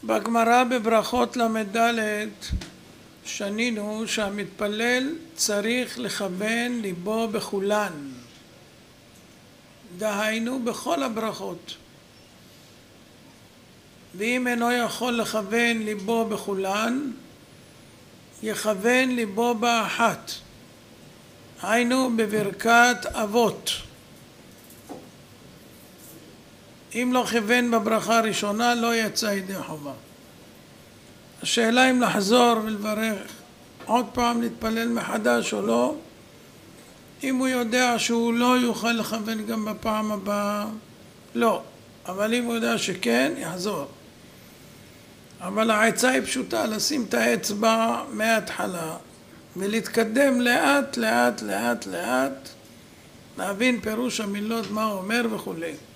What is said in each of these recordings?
בגמרא בברכות למדלת שנינו שהמתפלל צריך לכוון ליבו בכולן, דהיינו בכל הברכות, ואם אינו יכול לכוון ליבו בכולן יכוון ליבו באחת, היינו בברכת אבות. אם לא כיוון בברכה הראשונה לא יצא ידי חובה. השאלה אם לחזור ולברך עוד פעם, להתפלל מחדש או לא. אם הוא יודע שהוא לא יוכל לכוון גם בפעם הבאה, לא. אבל אם הוא יודע שכן, יחזור. אבל העצה היא פשוטה, לשים את האצבע מההתחלה ולהתקדם לאט לאט לאט לאט, להבין פירוש המילות מה הוא אומר וכו'.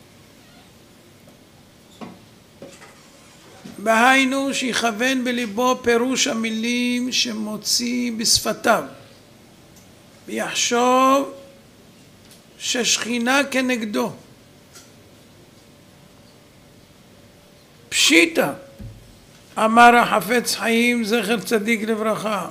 בהיינו שיכוון בליבו פירוש המילים שמוציא בשפתיו ויחשוב ששכינה כנגדו. פשיטה, אמר החפץ חיים זכר צדיק לברכה,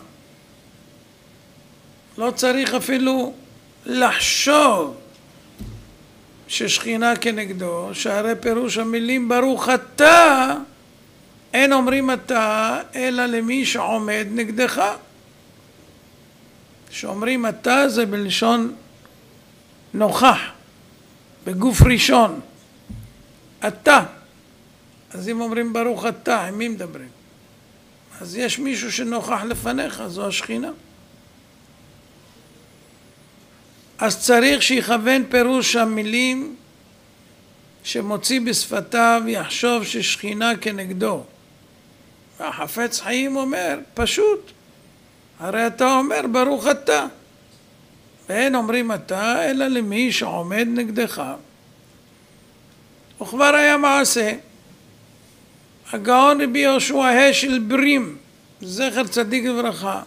לא צריך אפילו לחשוב ששכינה כנגדו, שהרי פירוש המילים ברוך אתה אין אומרים אתה אלא למי שעומד נגדך. שאומרים אתה זה בלשון נוכח, בגוף ראשון, אתה. אז אם אומרים ברוך אתה, עם מי מדברים? אז יש מישהו שנוכח לפניך, זו השכינה. אז צריך שיכוון פירוש המילים שמוציא בשפתיו יחשוב ששכינה כנגדו. והחפץ חיים אומר פשוט, הרי אתה אומר ברוך אתה, ואין אומרים אתה אלא למי שעומד נגדך. וכבר היה מעשה, הגאון רבי יהושע השל ברים זכר צדיק לברכה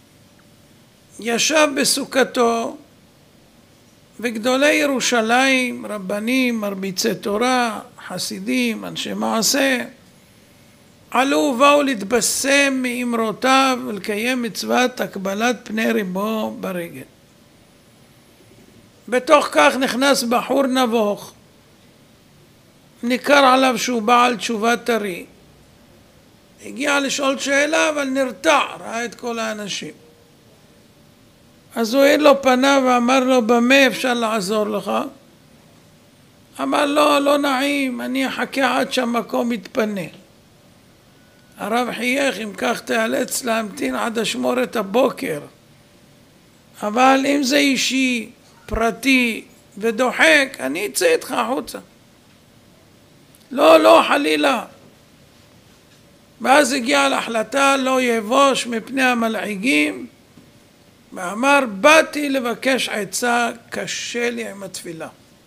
ישב בסוכתו, וגדולי ירושלים, רבנים, מרביצי תורה, חסידים, אנשי מעשה, עלו ובאו להתבשם מאמרותיו ולקיים מצוות הקבלת פני ריבו ברגל. בתוך כך נכנס בחור נבוך, ניכר עליו שהוא בעל תשובה טרי, הגיע לשאול שאלה אבל נרתע, ראה את כל האנשים. אז הוא העיר לו פניו ואמר לו, במה אפשר לעזור לך? אמר לו, לא נעים, אני אחכה עד שהמקום יתפנה. הרב חייך, אם כך תיאלץ להמתין עד אשמורת הבוקר. אבל אם זה אישי, פרטי ודוחק, אני אצא איתך החוצה. לא, חלילה. ואז הגיע להחלטה, לא יבוש מפני המלעיגים, ואמר, באתי לבקש עצה, קשה לי עם התפילה.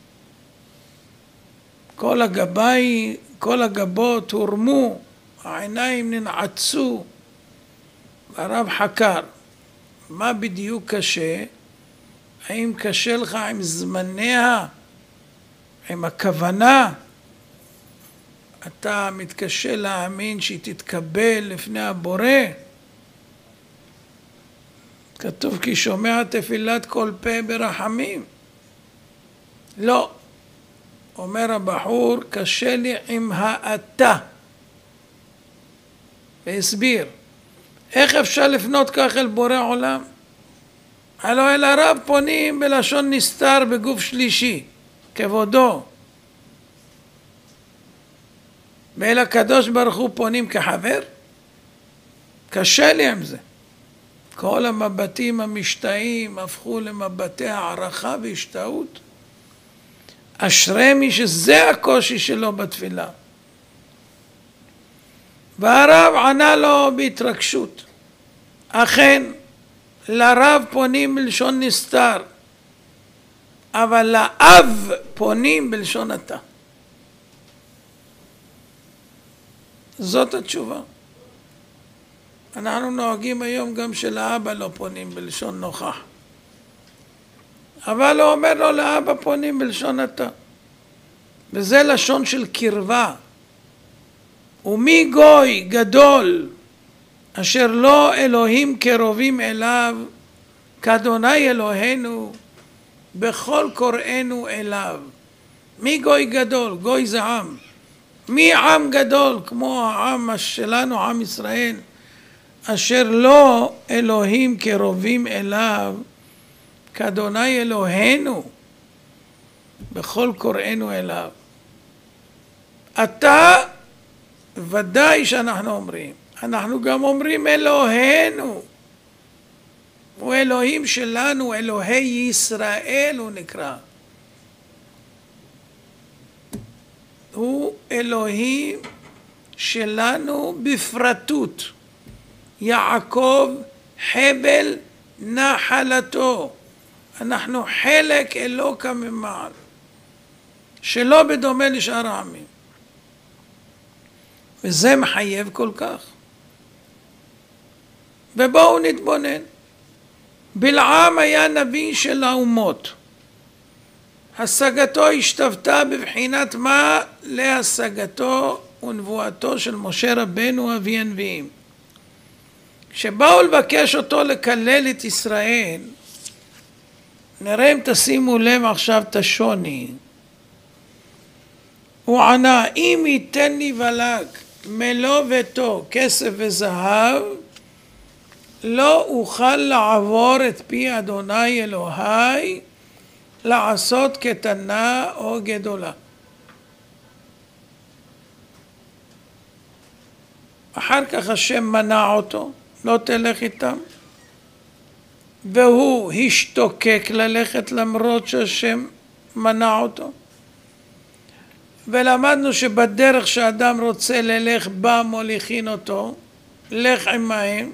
כל הגבות הורמו, העיניים ננעצו, והרב חקר, מה בדיוק קשה? האם קשה לך עם זמניה, עם הכוונה? אתה מתקשה להאמין שהיא תתקבל לפני הבורא? כתוב כי שומע תפילת כל פה ברחמים. לא. אומר הבחור, קשה לי עם האתה. והסביר, איך אפשר לפנות כך אל בורא עולם? הלא אל הרב פונים בלשון נסתר בגוף שלישי, כבודו. ואל הקדוש ברוך הוא פונים כחבר? קשה לי עם זה. כל המבטים המשתאים הפכו למבטי הערכה והשתאות. אשרי מי שזה הקושי שלו בתפילה. והרב ענה לו בהתרגשות, אכן לרב פונים בלשון נסתר, אבל לאב פונים בלשון אתה. זאת התשובה. אנחנו נוהגים היום גם שלאבא לא פונים בלשון נוכח. אבל הוא אומר לו, לאבא פונים בלשון אתה. וזה לשון של קרבה. ומי גוי גדול אשר לא אלוהים קרובים אליו כאדוני אלוהינו בכל קוראינו אליו. מי גוי גדול? גוי זה עם. מי עם גדול כמו העם שלנו, עם ישראל, אשר לא אלוהים קרובים אליו כאדוני אלוהינו בכל קוראינו אליו. אתה ודאי שאנחנו אומרים, אנחנו גם אומרים אלוהינו, הוא אלוהים שלנו, אלוהי ישראל הוא נקרא. הוא אלוהים שלנו בפרטות. יעקב חבל נחלתו. אנחנו חלק אלוקה ממעל, שלא בדומה לשאר העמים. וזה מחייב כל כך. ובואו נתבונן. בלעם היה נביא של האומות. השגתו השתוותה בבחינת מה להשגתו ונבואתו של משה רבנו אבי הנביאים. כשבאו לבקש אותו לקלל את ישראל, נראה אם תשימו לב עכשיו את השוני. הוא ענה, אם ייתן לי בלק מלוא ביתו כסף וזהב, לא אוכל לעבור את פי אדוני אלוהי לעשות קטנה או גדולה. אחר כך השם מנע אותו, לא תלך איתם, והוא השתוקק ללכת למרות שהשם מנע אותו. ולמדנו שבדרך שאדם רוצה ללך בה מוליכין אותו, לך עמהם.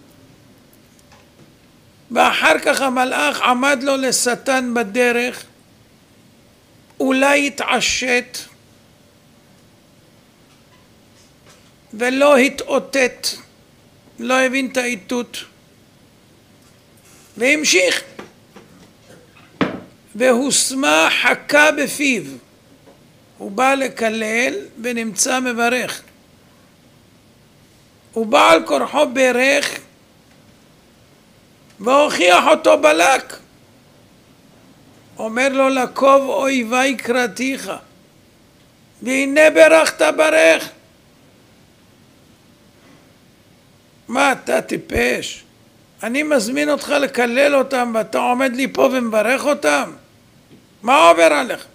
ואחר כך המלאך עמד לו לשטן בדרך, אולי התעשת ולא התאותת, לא הבין את האיתות והמשיך, והוסמה חכה בפיו. הוא בא לקלל ונמצא מברך, הוא בא על כורחו ברך והוכיח אותו בלק. אומר לו, לקוב אויבי קראתיך והנה ברכת ברך. מה אתה טיפש? אני מזמין אותך לקלל אותם ואתה עומד לי פה ומברך אותם? מה עובר עליך?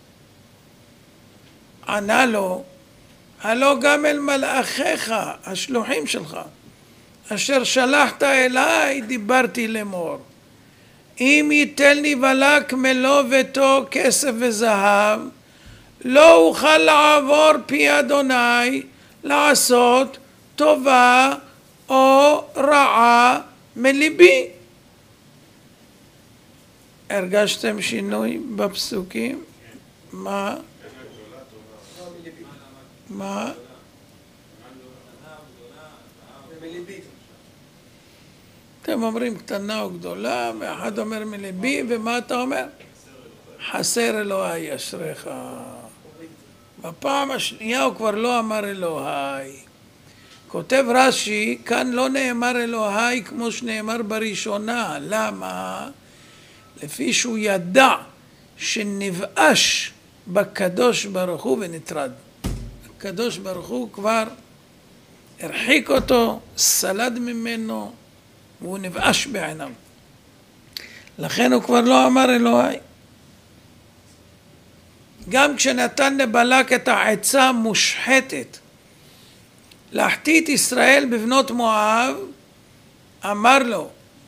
ענה לו, הלא גם אל מלאכיך השלוחים שלך אשר שלחת אליי דיברתי לאמור, אם ייתן לי בלק מלוא ביתו כסף וזהב, לא אוכל לעבור פי אדוני לעשות טובה או רעה מליבי. הרגשתם שינוי בפסוקים? מה? מה? אתם אומרים קטנה או גדולה, ואחד אומר מליבי, ומה אתה אומר? חסר אלוהי אשריך. בפעם השנייה הוא כבר לא אמר אלוהי. כותב רש"י, כאן לא נאמר אלוהי כמו שנאמר בראשונה. למה? לפי שהוא ידע שנבאש בקדוש ברוך הוא ונטרד. הקדוש ברוך הוא כבר הרחיק אותו, סלד ממנו, והוא נבאש בעיניו. לכן הוא כבר לא אמר אלוהי. גם כשנתן לבלק את העצה המושחתת להחטיא את ישראל בבנות מואב, אמר לו,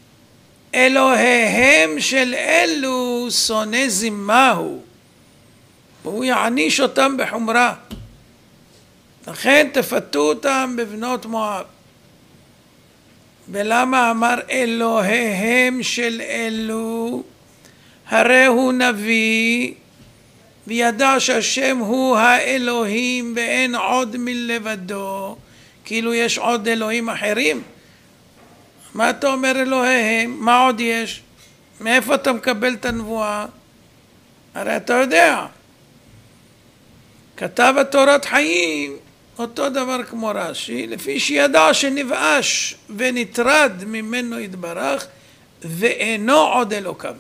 אלוהיהם של אלו שונא זמהו, והוא יעניש אותם בחומרה. לכן תפתו אותם בבנות מואב. ולמה אמר אלוהיהם של אלו? הרי הוא נביא וידע שהשם הוא האלוהים ואין עוד מלבדו, כאילו יש עוד אלוהים אחרים. מה אתה אומר אלוהיהם? מה עוד יש? מאיפה אתה מקבל את הנבואה? הרי אתה יודע, כתב התורת חיים אותו דבר כמו רש"י, לפי שידע שנבאש ונטרד ממנו יתברך ואינו עוד אלוקיו.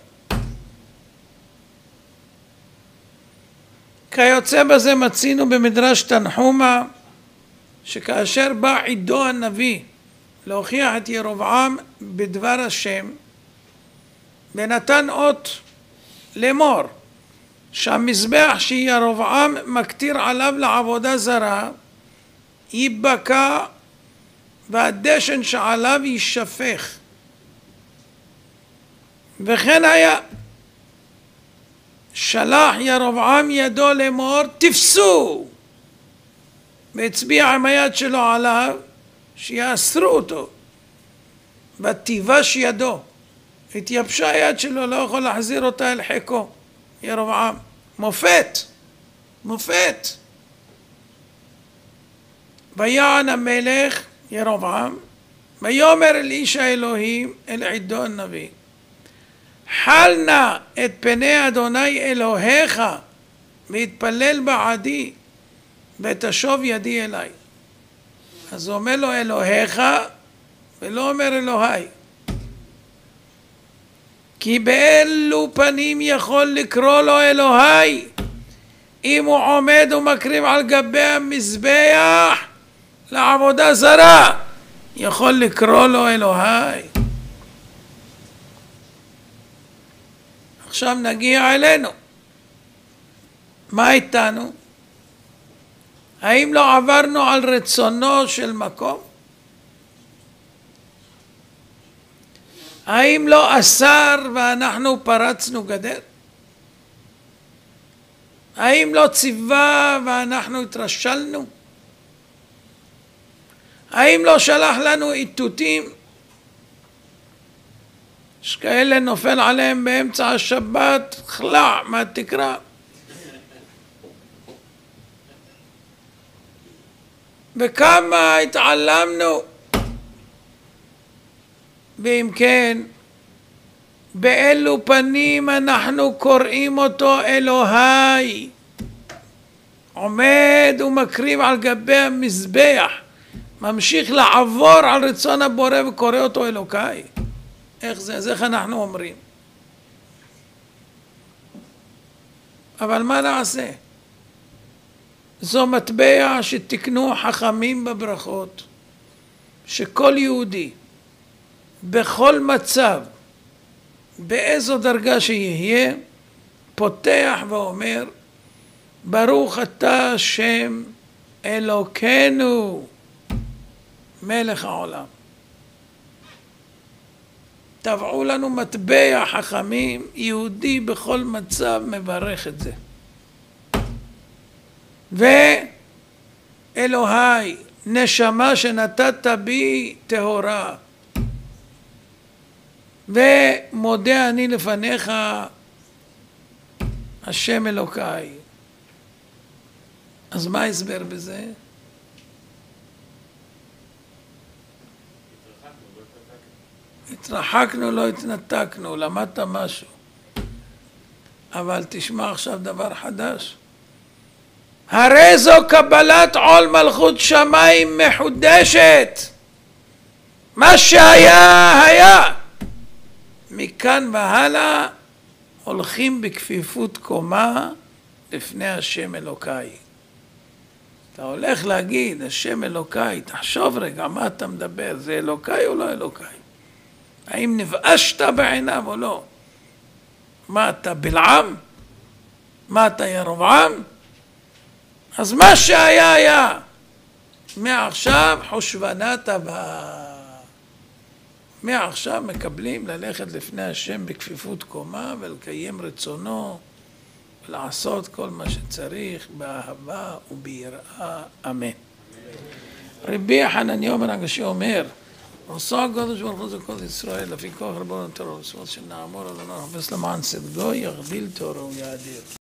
כיוצא בזה מצינו במדרש תנחומא, שכאשר בא עידו הנביא להוכיח את ירבעם בדבר השם, ונתן אות לאמור שהמזבח שירבעם מקטיר עליו לעבודה זרה ייבקע והדשן שעליו יישפך, וכן היה. שלח ירבעם ידו לאמור תפסו, והצביע עם היד שלו עליו שיאסרו אותו, ותיבש ידו, התייבשה היד שלו, לא יכול להחזיר אותה אל חיקו. ירבעם מופת. ויען המלך ירבעם ויאמר אל איש האלוהים אל עידו הנביא, חל נא את פני אדוני אלוהיך והתפלל בעדי ותשוב ידי אליי. אז הוא אומר לו אלוהיך ולא אומר אלוהי, כי באלו פנים יכול לקרוא לו אלוהי אם הוא עומד ומקריב על גבי המזבח לעבודה זרה, יכול לקרוא לו אלוהי. עכשיו נגיע אלינו. מה איתנו? האם לא עברנו על רצונו של מקום? האם לא אסר ואנחנו פרצנו גדר? האם לא ציווה ואנחנו התרשלנו? האם לא שלח לנו איתותים? יש כאלה נופל עליהם באמצע השבת, חלע מהתקרה. וכמה התעלמנו. ואם כן, באלו פנים אנחנו קוראים אותו אלוהי, עומד ומקריב על גבי המזבח, ממשיך לעבור על רצון הבורא וקורא אותו אלוקי. איך זה? אז איך אנחנו אומרים? אבל מה נעשה? זו מטבע שתקנו חכמים בברכות, שכל יהודי בכל מצב, באיזו דרגה שיהיה, פותח ואומר ברוך אתה השם אלוקינו מלך העולם. טבעו לנו מטבע חכמים, יהודי בכל מצב מברך את זה. ואלוהי, נשמה שנתת בי טהורה, ומודה אני לפניך השם אלוקיי. אז מה ההסבר בזה? התרחקנו, לא התנתקנו, למדת משהו. אבל תשמע עכשיו דבר חדש. הרי זו קבלת עול מלכות שמיים מחודשת. מה שהיה, היה. מכאן והלאה הולכים בכפיפות קומה לפני השם אלוקיי. אתה הולך להגיד השם אלוקיי, תחשוב רגע מה אתה מדבר, זה אלוקיי או לא אלוקיי? האם נבאשת בעיניו או לא? מה אתה בלעם? מה אתה ירבעם? אז מה שהיה היה. מעכשיו חושבנת הבאה. מעכשיו מקבלים ללכת לפני השם בכפיפות קומה ולקיים רצונו ולעשות כל מה שצריך באהבה וביראה. אמן. רבי חנניה אומר הגשי אומר, עושה הקדוש ברוך הוא זה כל ישראל, לפי כוח רבנו תורה ומצוות שנעמוד עלינו, נחפש למען צדקו, יגדיל תורה ויאדיר.